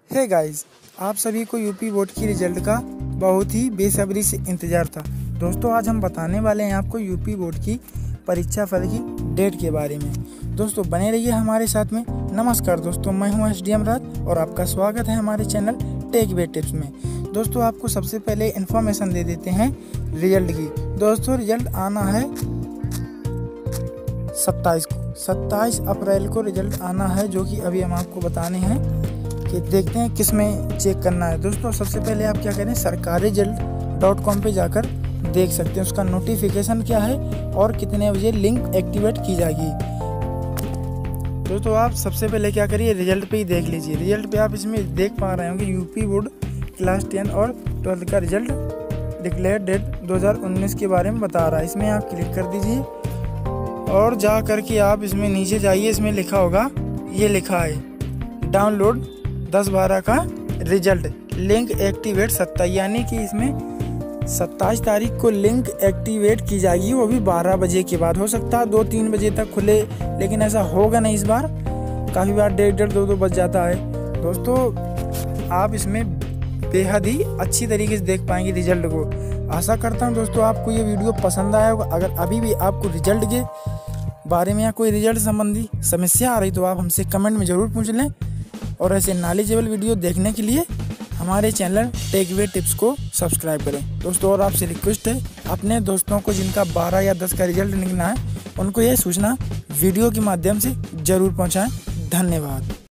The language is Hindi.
हे गाइस, आप सभी को यूपी बोर्ड की रिजल्ट का बहुत ही बेसब्री से इंतज़ार था। दोस्तों आज हम बताने वाले हैं आपको यूपी बोर्ड की परीक्षा फल की डेट के बारे में। दोस्तों बने रहिए हमारे साथ में। नमस्कार दोस्तों, मैं हूं SDM राज और आपका स्वागत है हमारे चैनल टेक वे टिप्स में। दोस्तों आपको सबसे पहले इन्फॉर्मेशन दे देते हैं रिजल्ट की। दोस्तों रिजल्ट आना है 27 अप्रैल को रिजल्ट आना है, जो कि अभी हम आपको बताने हैं कि देखते हैं किस में चेक करना है। दोस्तों सबसे पहले आप क्या करें, sarkarriजल्ट.com पे जाकर देख सकते हैं उसका नोटिफिकेशन क्या है और कितने बजे लिंक एक्टिवेट की जाएगी। दोस्तों आप सबसे पहले क्या करिए, रिजल्ट पे ही देख लीजिए। रिजल्ट पे आप इसमें देख पा रहे होंगे यूपी बोर्ड क्लास 10 और 12 का रिजल्ट डिक्लेयर डेट 2019 के बारे में बता रहा है। इसमें आप क्लिक कर दीजिए और जा करके आप इसमें नीचे जाइए। इसमें लिखा होगा, ये लिखा है डाउनलोड 10/12 का रिजल्ट लिंक एक्टिवेट 27, यानी कि इसमें 27 तारीख को लिंक एक्टिवेट की जाएगी। वो भी 12 बजे के बाद, हो सकता है 2-3 बजे तक खुले, लेकिन ऐसा होगा नहीं इस बार। काफ़ी बार 1:30-2 बज जाता है। दोस्तों आप इसमें बेहद ही अच्छी तरीके से देख पाएंगे रिजल्ट को। आशा करता हूँ दोस्तों आपको ये वीडियो पसंद आया होगा। अगर अभी भी आपको रिजल्ट के बारे में या कोई रिजल्ट संबंधी समस्या आ रही तो आप हमसे कमेंट में ज़रूर पूछ लें। और ऐसे नॉलेजेबल वीडियो देखने के लिए हमारे चैनल टेक वे टिप्स को सब्सक्राइब करें। दोस्तों और आपसे रिक्वेस्ट है, अपने दोस्तों को जिनका 12 या 10 का रिजल्ट निकलना है, उनको यह सूचना वीडियो के माध्यम से ज़रूर पहुंचाएं। धन्यवाद।